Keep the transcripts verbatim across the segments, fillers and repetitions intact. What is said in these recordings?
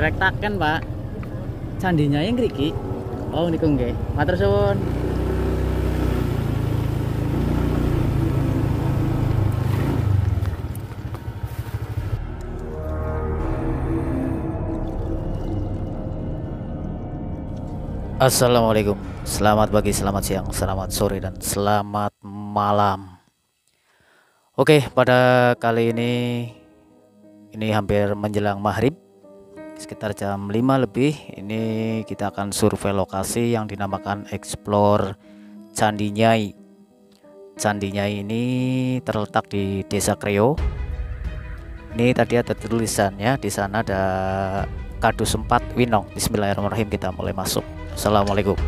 direktaken, Pak. Candinya yang ngriki. Oh niku nggih. Matur suwun. Assalamualaikum. Selamat pagi, selamat siang, selamat sore, dan selamat malam. Oke, pada kali ini ini hampir menjelang maghrib, sekitar jam lima lebih. Ini kita akan survei lokasi yang dinamakan Explore Candi Nyai. Candi Nyai ini terletak di Desa Kreo. Ini tadi ada tulisannya, di sana ada Kadus empat Winong. Bismillahirrahmanirrahim, kita mulai masuk. Assalamualaikum.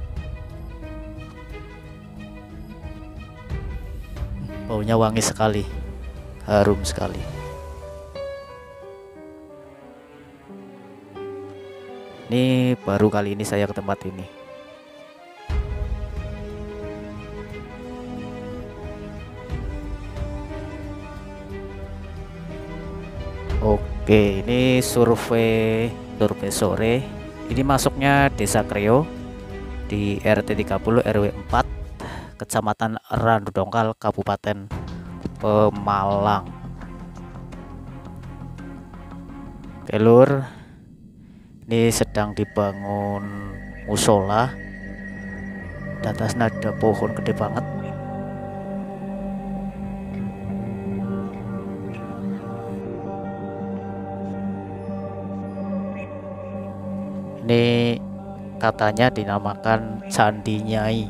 Baunya wangi sekali, harum sekali. Ini baru kali ini saya ke tempat ini. Oke, ini survei survei sore. Ini masuknya Desa Kreo di R T tiga puluh R W empat, Kecamatan Randu Dongkal, Kabupaten Pemalang. Oke lur, ini sedang dibangun musola. Di atasnya ada pohon gede banget. Ini katanya dinamakan Candi Nyai.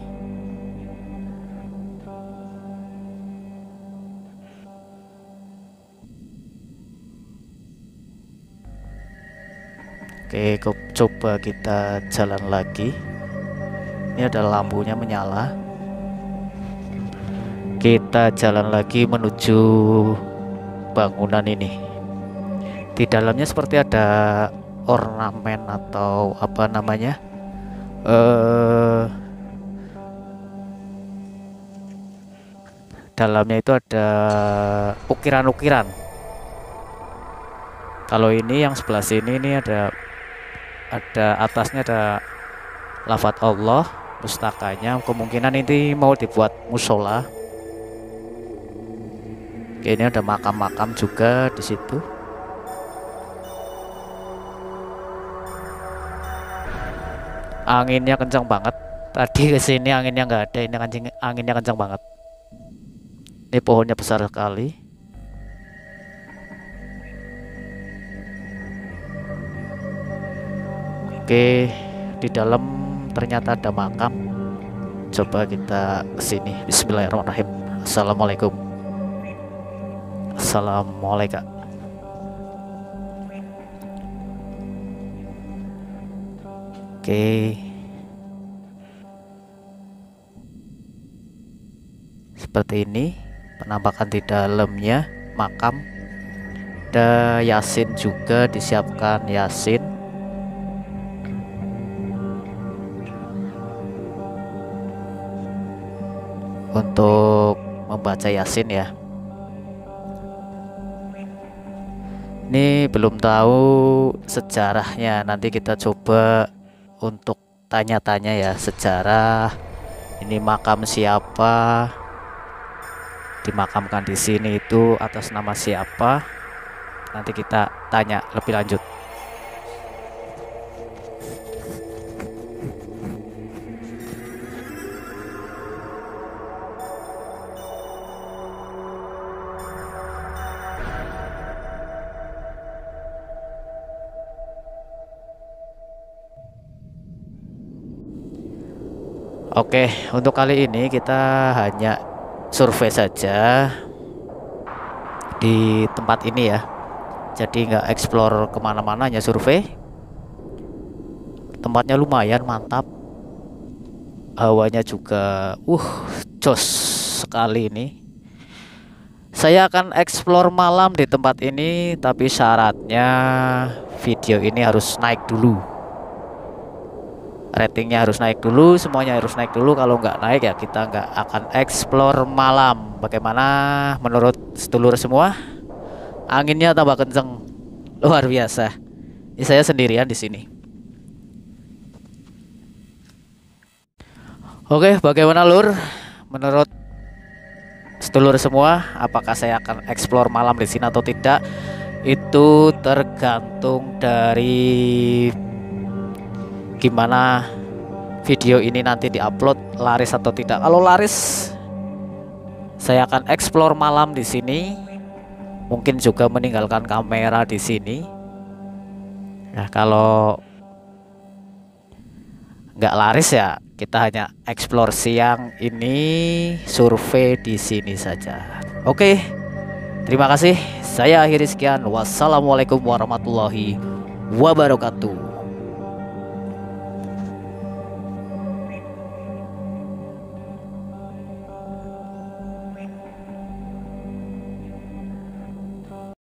Oke, coba kita jalan lagi. Ini ada lampunya menyala. Kita jalan lagi menuju bangunan ini. Di dalamnya seperti ada ornamen atau apa namanya, eh, dalamnya itu ada ukiran-ukiran. Kalau ini yang sebelah sini ini ada ada atasnya ada lafadz Allah, pustakanya. Kemungkinan ini mau dibuat musola. Oke, ini ada makam-makam juga di situ. Anginnya kencang banget. Tadi kesini anginnya nggak ada, ini anjing anginnya kencang banget. Ini pohonnya besar sekali. Oke, di dalam ternyata ada makam. Coba kita kesini. Bismillahirrahmanirrahim. Assalamualaikum. Assalamualaikum. Oke, seperti ini penampakan di dalamnya makam. Ada Yasin juga, disiapkan Yasin. Untuk membaca Yasin ya. Ini belum tahu sejarahnya, nanti kita coba untuk tanya-tanya ya, sejarah ini makam siapa, dimakamkan di sini itu atas nama siapa. Nanti kita tanya lebih lanjut. Oke, untuk kali ini kita hanya survei saja di tempat ini ya. Jadi nggak explore kemana-mana, hanya survei. Tempatnya lumayan mantap. Hawanya juga, uh, jos sekali ini. Saya akan explore malam di tempat ini, tapi syaratnya video ini harus naik dulu. Ratingnya harus naik dulu, semuanya harus naik dulu. Kalau nggak naik ya kita nggak akan explore malam. Bagaimana menurut sedulur semua? Anginnya tambah kenceng, luar biasa. Ini saya sendirian di sini. Oke, bagaimana Lur? Menurut sedulur semua, apakah saya akan explore malam di sini atau tidak? Itu tergantung dari gimana video ini nanti diupload, laris atau tidak. Kalau laris, saya akan explore malam di sini. Mungkin juga meninggalkan kamera di sini. Nah, kalau nggak laris ya kita hanya explore siang ini, survei di sini saja. Oke, terima kasih. Saya akhiri sekian. Wassalamualaikum warahmatullahi wabarakatuh.